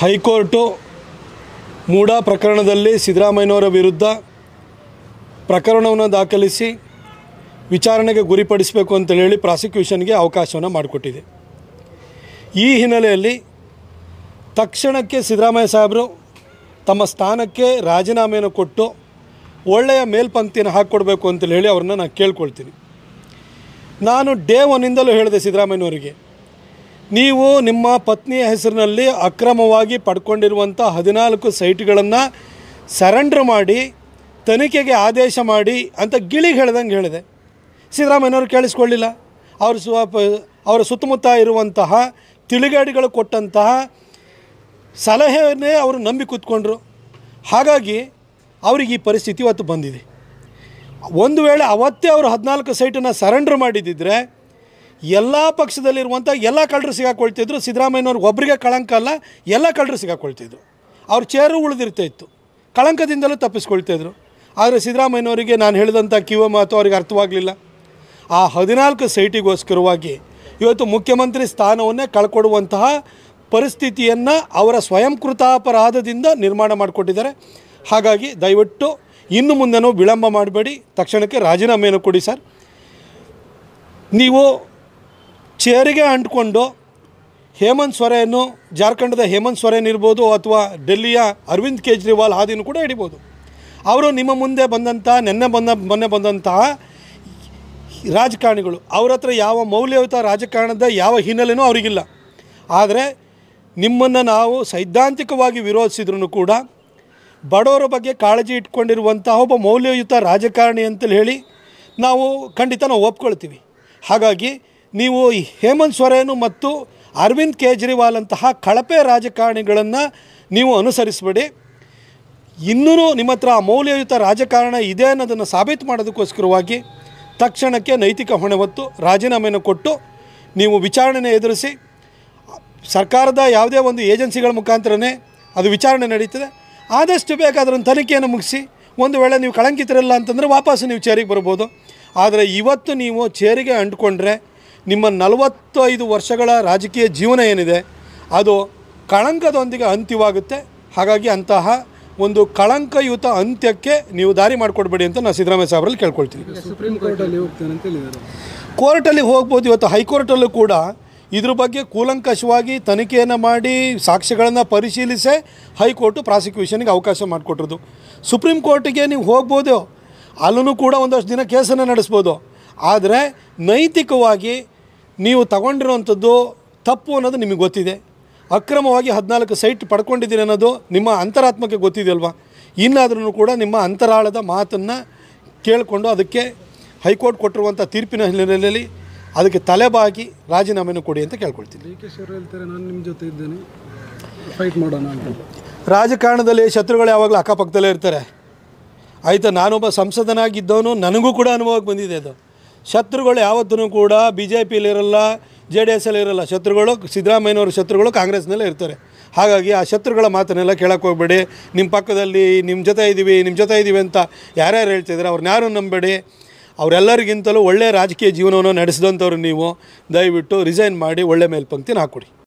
High court MUDA ಪ್ರಕರಣದಲ್ಲಿ ಸಿದ್ದರಾಮಯ್ಯನವರ ವಿರುದ್ಧ ಪ್ರಕರಣವನ್ನು ದಾಖಲಿಸಿ ವಿಚಾರಣೆಗೆ ಗುರಿಪಡಿಸಬೇಕು ಅಂತ ಹೇಳಿ ಪ್ರಾಸಿಕ್ಯೂಷನ್ಗೆ ಅವಕಾಶವನ್ನು ಮಾಡಿಕೊಟ್ಟಿದೆ. ಈ ಹಿನ್ನೆಲೆಯಲ್ಲಿ ತಕ್ಷಣಕ್ಕೆ ಸಿದ್ದರಾಮಯ್ಯ ಸಾಹೇಬರು ತಮ್ಮ ಸ್ಥಾನಕ್ಕೆ ರಾಜೀನಾಮೆಯನ್ನು ಕೊಟ್ಟು ಒಳ್ಳೆಯ ಮೇಲ್ಪಂಕ್ತಿಯನ್ನು ಹಾಕಿಕೊಡ್ಬೇಕು ಅಂತ ಹೇಳಿ ಅವ್ರನ್ನ ನಾನು ಕೇಳ್ಕೊಳ್ತೀನಿ. ನಾನು ಡೇ ಒನ್ನಿಂದಲೂ ಹೇಳಿದೆ ಸಿದ್ದರಾಮಯ್ಯನವರಿಗೆ, ನೀವು ನಿಮ್ಮ ಪತ್ನಿಯ ಹೆಸರಿನಲ್ಲಿ ಅಕ್ರಮವಾಗಿ ಪಡ್ಕೊಂಡಿರುವಂಥ 14 ಸೈಟ್ಗಳನ್ನು ಸರೆಂಡರ್ ಮಾಡಿ ತನಿಖೆಗೆ ಆದೇಶ ಮಾಡಿ ಅಂತ ಗಿಳಿಗೆ ಹೇಳ್ದಂಗೆ ಹೇಳಿದೆ. ಸಿದ್ದರಾಮಯ್ಯನವರು ಕೇಳಿಸ್ಕೊಳ್ಳಿಲ್ಲ. ಅವರ ಸುತ್ತಮುತ್ತ ಇರುವಂತಹ ತಿಳಿಗೇಡಿಗಳು ಕೊಟ್ಟಂತಹ ಸಲಹೆಯನ್ನೇ ಅವರು ನಂಬಿ ಕೂತ್ಕೊಂಡ್ರು. ಹಾಗಾಗಿ ಅವ್ರಿಗೆ ಈ ಪರಿಸ್ಥಿತಿ ಇವತ್ತು ಬಂದಿದೆ. ಒಂದು ವೇಳೆ ಅವತ್ತೇ ಅವರು 14 ಸೈಟನ್ನು ಸರೆಂಡರ್ ಮಾಡಿದ್ದಿದ್ರೆ ಎಲ್ಲ ಪಕ್ಷದಲ್ಲಿರುವಂಥ ಎಲ್ಲ ಕಳ್ಳರು ಸಿಗಾಕೊಳ್ತಿದ್ರು. ಸಿದ್ದರಾಮಯ್ಯನವ್ರಿಗೆ ಒಬ್ಬರಿಗೆ ಕಳಂಕ ಅಲ್ಲ, ಎಲ್ಲ ಕಳ್ಳರು ಸಿಗಾಕೊಳ್ತಿದ್ರು. ಅವ್ರ ಚೇರು ಉಳಿದಿರ್ತಾಯಿತ್ತು, ಕಳಂಕದಿಂದಲೂ ತಪ್ಪಿಸ್ಕೊಳ್ತಿದ್ರು. ಆದರೆ ಸಿದ್ದರಾಮಯ್ಯನವರಿಗೆ ನಾನು ಹೇಳಿದಂಥ ಕಿವ ಮಾತು ಅವರಿಗೆ ಅರ್ಥವಾಗಲಿಲ್ಲ. ಆ 14 ಸೈಟಿಗೋಸ್ಕರವಾಗಿ ಇವತ್ತು ಮುಖ್ಯಮಂತ್ರಿ ಸ್ಥಾನವನ್ನೇ ಕಳ್ಕೊಡುವಂತಹ ಪರಿಸ್ಥಿತಿಯನ್ನು ಅವರ ಸ್ವಯಂಕೃತಾಪರಾಧದಿಂದ ನಿರ್ಮಾಣ ಮಾಡಿಕೊಟ್ಟಿದ್ದಾರೆ. ಹಾಗಾಗಿ ದಯವಿಟ್ಟು ಇನ್ನು ಮುಂದೆನೂ ವಿಳಂಬ ಮಾಡಬೇಡಿ, ತಕ್ಷಣಕ್ಕೆ ರಾಜೀನಾಮೆಯನ್ನು ಕೊಡಿ ಸರ್. ನೀವು ಚೇರಿಗೆ ಅಂಟ್ಕೊಂಡು ಹೇಮಂತ್ ಸೊರೇನು, ಜಾರ್ಖಂಡದ ಹೇಮಂತ್ ಸೊರೇನ್ ಇರ್ಬೋದು ಅಥವಾ ಡೆಲ್ಲಿಯ ಅರವಿಂದ್ ಕೇಜ್ರಿವಾಲ್ ಹಾದಿನೂ ಕೂಡ ಹಿಡಿಬೋದು. ಅವರು ನಿಮ್ಮ ಮುಂದೆ ಬಂದಂಥ ಮೊನ್ನೆ ಬಂದಂತಹ ರಾಜಕಾರಣಿಗಳು. ಅವ್ರ ಹತ್ರ ಯಾವ ಮೌಲ್ಯಯುತ ರಾಜಕಾರಣದ ಯಾವ ಹಿನ್ನೆಲೆಯೂ ಅವರಿಗಿಲ್ಲ. ಆದರೆ ನಿಮ್ಮನ್ನು ನಾವು ಸೈದ್ಧಾಂತಿಕವಾಗಿ ವಿರೋಧಿಸಿದ್ರೂ ಕೂಡ ಬಡವರ ಬಗ್ಗೆ ಕಾಳಜಿ ಇಟ್ಕೊಂಡಿರುವಂತಹ ಒಬ್ಬ ಮೌಲ್ಯಯುತ ರಾಜಕಾರಣಿ ಅಂತೇಳಿ ಹೇಳಿ ನಾವು ಖಂಡಿತ ಒಪ್ಕೊಳ್ತೀವಿ. ಹಾಗಾಗಿ ನೀವು ಹೇಮಂತ್ ಸೊರೇನು ಮತ್ತು ಅರವಿಂದ್ ಕೇಜ್ರಿವಾಲ್ ಅಂತಹ ಕಳಪೆ ರಾಜಕಾರಣಿಗಳನ್ನು ನೀವು ಅನುಸರಿಸಬೇಡಿ. ಇನ್ನೂ ನಿಮ್ಮ ಹತ್ರ ಮೌಲ್ಯಯುತ ರಾಜಕಾರಣ ಇದೆ ಅನ್ನೋದನ್ನು ಸಾಬೀತು ಮಾಡೋದಕ್ಕೋಸ್ಕರವಾಗಿ ತಕ್ಷಣಕ್ಕೆ ನೈತಿಕ ಹೊಣೆ ಹೊತ್ತು ರಾಜೀನಾಮೆಯನ್ನು ಕೊಟ್ಟು ನೀವು ವಿಚಾರಣೆ ಎದುರಿಸಿ, ಸರ್ಕಾರದ ಯಾವುದೇ ಒಂದು ಏಜೆನ್ಸಿಗಳ ಮುಖಾಂತರನೇ ಅದು ವಿಚಾರಣೆ ನಡೀತದೆ. ಆದಷ್ಟು ಬೇಗ ಅದನ್ನು ತನಿಖೆಯನ್ನು ಮುಗಿಸಿ, ಒಂದು ವೇಳೆ ನೀವು ಕಳಂಕಿತರಲ್ಲ ಅಂತಂದರೆ ವಾಪಸ್ಸು ನೀವು ಚೇರಿಗೆ ಬರ್ಬೋದು. ಆದರೆ ಇವತ್ತು ನೀವು ಚೇರಿಗೆ ಅಂಟ್ಕೊಂಡ್ರೆ ನಿಮ್ಮ 45 ವರ್ಷಗಳ ರಾಜಕೀಯ ಜೀವನ ಏನಿದೆ ಅದು ಕಳಂಕದೊಂದಿಗೆ ಅಂತ್ಯವಾಗುತ್ತೆ. ಹಾಗಾಗಿ ಅಂತಹ ಒಂದು ಕಳಂಕಯುತ ಅಂತ್ಯಕ್ಕೆ ನೀವು ದಾರಿ ಮಾಡಿಕೊಡ್ಬೇಡಿ ಅಂತ ನಾನು ಸಿದ್ದರಾಮಯ್ಯ ಸಾಹೇಬರಲ್ಲಿ ಕೇಳ್ಕೊಳ್ತೀನಿ. ಸುಪ್ರೀಂ ಕೋರ್ಟಲ್ಲಿ ಹೋಗ್ತೇನೆ ಅಂತ ಹೇಳಿದ್ದಾರೆ. ಕೋರ್ಟಲ್ಲಿ ಹೋಗ್ಬೋದು. ಇವತ್ತು ಹೈಕೋರ್ಟಲ್ಲೂ ಕೂಡ ಇದ್ರ ಬಗ್ಗೆ ಕೂಲಂಕಷವಾಗಿ ತನಿಖೆಯನ್ನು ಮಾಡಿ ಸಾಕ್ಷ್ಯಗಳನ್ನು ಪರಿಶೀಲಿಸೇ ಹೈಕೋರ್ಟು ಪ್ರಾಸಿಕ್ಯೂಷನ್ಗೆ ಅವಕಾಶ ಮಾಡಿಕೊಟ್ಟಿರೋದು. ಸುಪ್ರೀಂ ಕೋರ್ಟಿಗೆ ನೀವು ಹೋಗ್ಬೋದು, ಅಲ್ಲೂ ಕೂಡ ಒಂದಷ್ಟು ದಿನ ಕೇಸನ್ನು ನಡೆಸ್ಬೋದು. ಆದರೆ ನೈತಿಕವಾಗಿ ನೀವು ತಗೊಂಡಿರೋವಂಥದ್ದು ತಪ್ಪು ಅನ್ನೋದು ನಿಮಗೆ ಗೊತ್ತಿದೆ. ಅಕ್ರಮವಾಗಿ 14 ಸೈಟ್ ಪಡ್ಕೊಂಡಿದ್ದೀರಿ ಅನ್ನೋದು ನಿಮ್ಮ ಅಂತರಾತ್ಮಕ್ಕೆ ಗೊತ್ತಿದೆಯಲ್ವ. ಇನ್ನಾದ್ರೂ ಕೂಡ ನಿಮ್ಮ ಅಂತರಾಳದ ಮಾತನ್ನು ಕೇಳಿಕೊಂಡು ಅದಕ್ಕೆ ಹೈಕೋರ್ಟ್ ಕೊಟ್ಟಿರುವಂಥ ತೀರ್ಪಿನ ಹಿನ್ನೆಲೆಯಲ್ಲಿ ಅದಕ್ಕೆ ತಲೆಬಾಗಿ ರಾಜೀನಾಮೆಯನ್ನು ಕೊಡಿ ಅಂತ ಕೇಳ್ಕೊಳ್ತೀನಿ. ಡಿ ಕೆ ಶಿವರಾಮ್ ಹೇಳ್ತಾರೆ, ನಾನು ನಿಮ್ಮ ಜೊತೆ ಇದ್ದೇನೆ, ಫೈಟ್ ಮಾಡೋಣ ಅಂತ. ರಾಜಕಾರಣದಲ್ಲಿ ಶತ್ರುಗಳು ಯಾವಾಗಲೂ ಅಕ್ಕಪಕ್ಕದಲ್ಲೇ ಇರ್ತಾರೆ, ಆಯಿತಾ. ನಾನೊಬ್ಬ ಸಂಸದನಾಗಿದ್ದವನು, ನನಗೂ ಕೂಡ ಅನುಭವಕ್ಕೆ ಬಂದಿದೆ ಅದು. ಶತ್ರುಗಳು ಯಾವತ್ತೂ ಕೂಡ BJPಯಲ್ಲಿರಲ್ಲ, JDS ಇರಲ್ಲ. ಶತ್ರುಗಳು ಸಿದ್ದರಾಮಯ್ಯನವ್ರ ಶತ್ರುಗಳು ಕಾಂಗ್ರೆಸ್ನಲ್ಲೇ ಇರ್ತಾರೆ. ಹಾಗಾಗಿ ಆ ಶತ್ರುಗಳ ಮಾತನ್ನೆಲ್ಲ ಕೇಳಕ್ಕೆ ಹೋಗಬೇಡಿ. ನಿಮ್ಮ ಪಕ್ಕದಲ್ಲಿ ನಿಮ್ಮ ಜೊತೆ ಇದ್ದೀವಿ ಅಂತ ಯಾರ್ಯಾರು ಹೇಳ್ತಿದ್ದಾರೆ ಅವ್ರನ್ನ ಯಾರೂ ನಂಬೇಡಿ. ಅವರೆಲ್ಲರಿಗಿಂತಲೂ ಒಳ್ಳೆಯ ರಾಜಕೀಯ ಜೀವನವನ್ನು ನಡೆಸಿದಂಥವ್ರು ನೀವು. ದಯವಿಟ್ಟು ರಿಸೈನ್ ಮಾಡಿ ಒಳ್ಳೆ ಮೇಲ್ಪಂಕ್ತಿನ ಹಾಕ್ಕೊಡಿ.